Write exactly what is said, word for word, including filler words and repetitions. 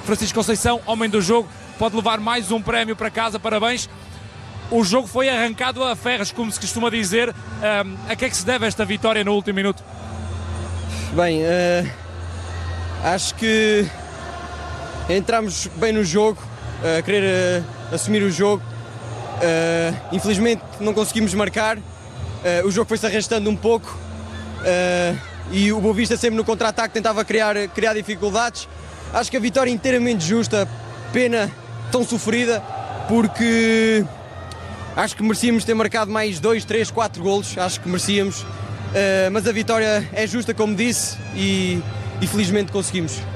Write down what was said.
Francisco Conceição, homem do jogo, pode levar mais um prémio para casa, parabéns. O jogo foi arrancado a ferros, como se costuma dizer. Um, a que é que se deve esta vitória no último minuto? Bem, uh, acho que entramos bem no jogo, a uh, querer uh, assumir o jogo. Uh, infelizmente não conseguimos marcar, uh, o jogo foi-se arrastando um pouco uh, e o Boa Vista sempre no contra-ataque tentava criar, criar dificuldades. Acho que a vitória é inteiramente justa, pena tão sofrida, porque acho que merecíamos ter marcado mais dois, três, quatro golos, acho que merecíamos, uh, mas a vitória é justa, como disse, e, e felizmente conseguimos.